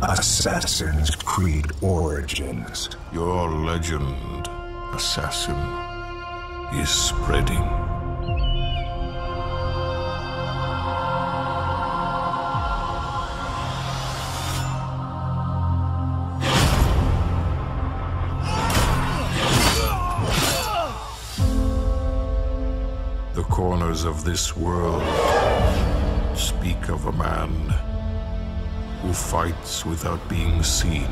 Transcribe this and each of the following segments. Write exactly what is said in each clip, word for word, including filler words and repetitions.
Assassin's Creed origins. Your legend, assassin, is spreading. The corners of this world speak of a man who fights without being seen,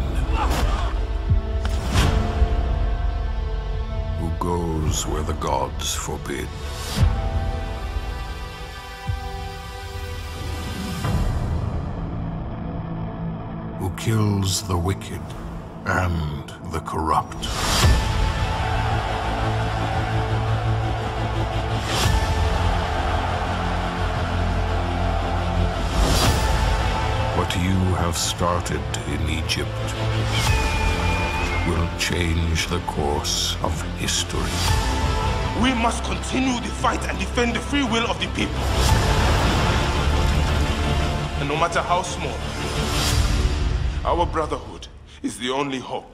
who goes where the gods forbid. Who kills the wicked and the corrupt. What you have started in Egypt will change the course of history. We must continue the fight and defend the free will of the people. And no matter how small, our brotherhood is the only hope.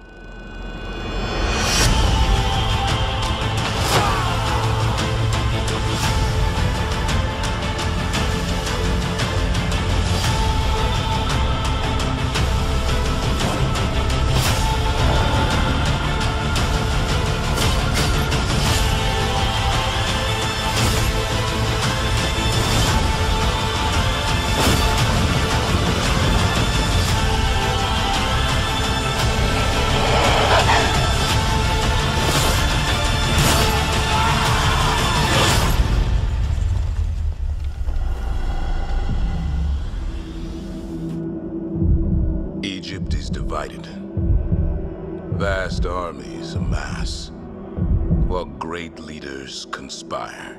Egypt is divided. Vast armies amass, while great leaders conspire.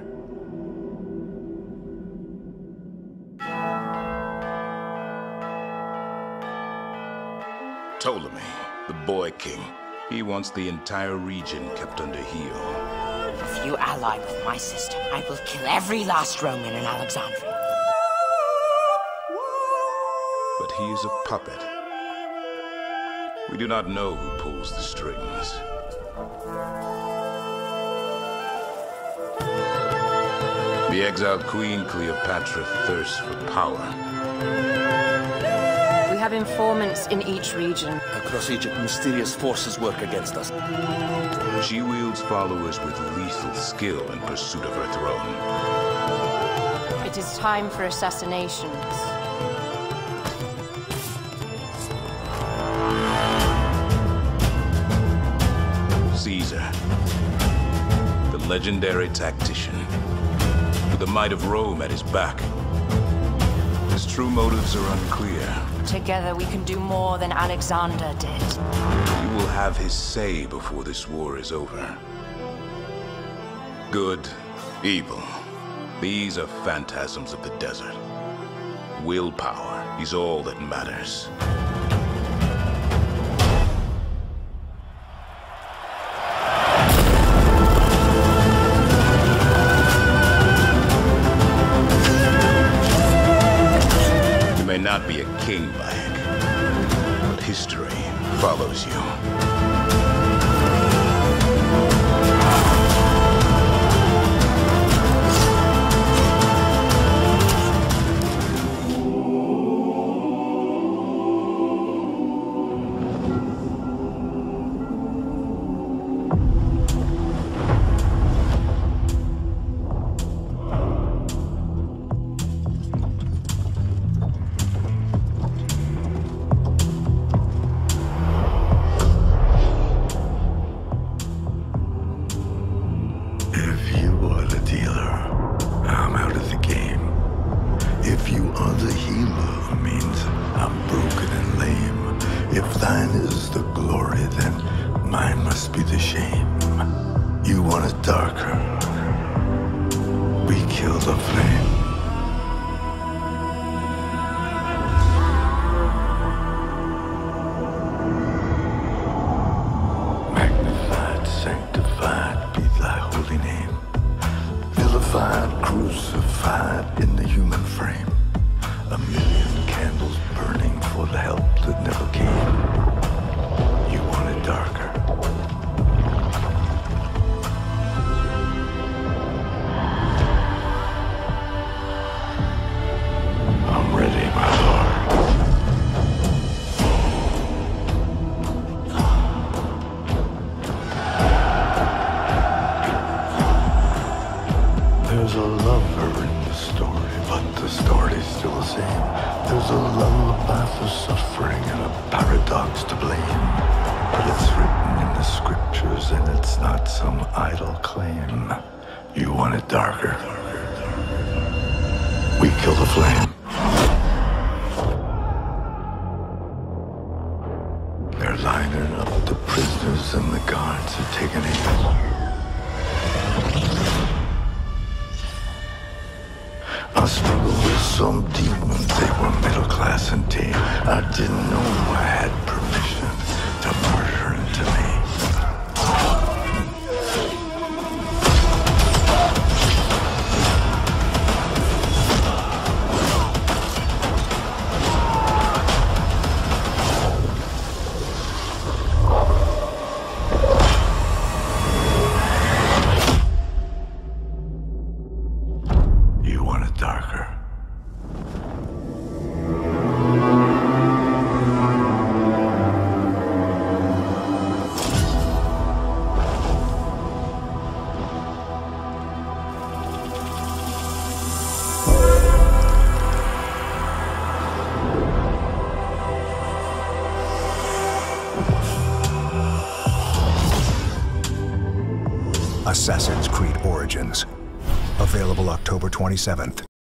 Ptolemy, the boy king, he wants the entire region kept under heel. If you ally with my system, I will kill every last Roman in Alexandria. But he is a puppet. We do not know who pulls the strings. The exiled queen Cleopatra thirsts for power. We have informants in each region. Across Egypt, mysterious forces work against us. She wields followers with lethal skill in pursuit of her throne. It is time for assassinations. Caesar, the legendary tactician, with the might of Rome at his back. His true motives are unclear. Together we can do more than Alexander did. He will have his say before this war is over. Good, evil, these are phantasms of the desert. Willpower is all that matters. You may not be a king, Bayek, but history follows you. Crucified in the human frame, a million candles burning for the helpless. some idle claim. You want it darker. We kill the flame. They're lining up the prisoners and the guards are taking aim. I struggled with some demons. They were middle class and tame. I didn't know I had permission to murder into me. You want it darker. Assassin's Creed Origins. Available October twenty-seventh.